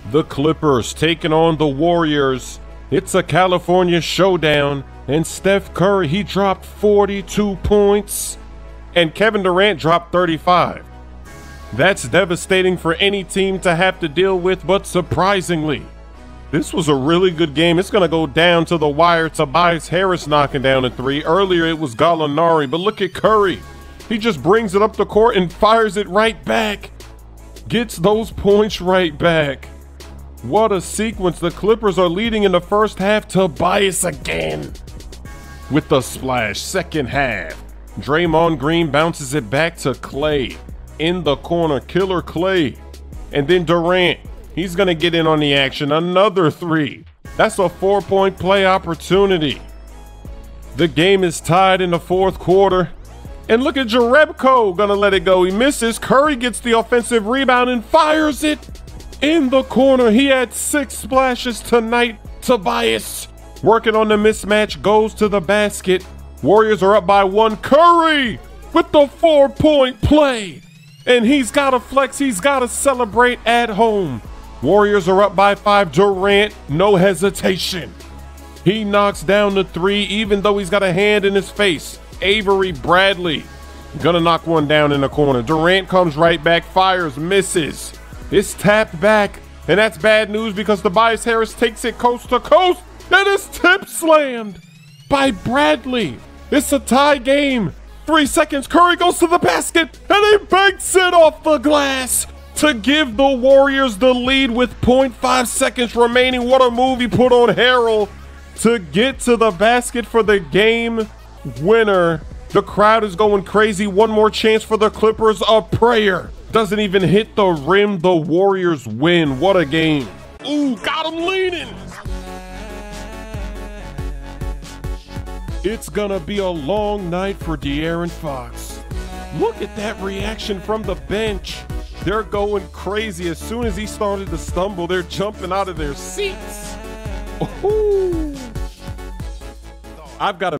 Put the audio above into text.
The Clippers taking on the Warriors. It's a California showdown, and Steph Curry, he dropped 42 points, and Kevin Durant dropped 35. That's devastating for any team to have to deal with, but surprisingly, this was a really good game. It's going to go down to the wire. Tobias Harris knocking down a three. Earlier it was Gallinari, but look at Curry. He just brings it up the court and fires it right back. Gets those points right back. What a sequence. The Clippers are leading in the first half. Tobias again with the splash. Second half, Draymond Green bounces it back to Clay. In the corner, Killer Clay. And then Durant, he's going to get in on the action. Another three. That's a 4-point play opportunity. The game is tied in the fourth quarter. And look at Jerebko, going to let it go. He misses. Curry gets the offensive rebound and fires it in the corner. He had 6 splashes tonight. Tobias working on the mismatch, goes to the basket. Warriors are up by 1. Curry with the 4-point play. And he's got to flex. He's got to celebrate at home. Warriors are up by 5. Durant, no hesitation. He knocks down the 3, even though he's got a hand in his face. Avery Bradley gonna knock one down in the corner. Durant comes right back, fires, misses. It's tapped back, and that's bad news because Tobias Harris takes it coast to coast, and it's tip slammed by Bradley. It's a tie game. 3 seconds, Curry goes to the basket, and he banks it off the glass to give the Warriors the lead with 0.5 seconds remaining. What a move he put on Harrell to get to the basket for the game winner. The crowd is going crazy. One more chance for the Clippers. A prayer. Doesn't even hit the rim. The Warriors win. What a game. Ooh, got him leaning. It's gonna be a long night for De'Aaron Fox. Look at that reaction from the bench. They're going crazy. As soon as he started to stumble, they're jumping out of their seats. Ooh. I've got a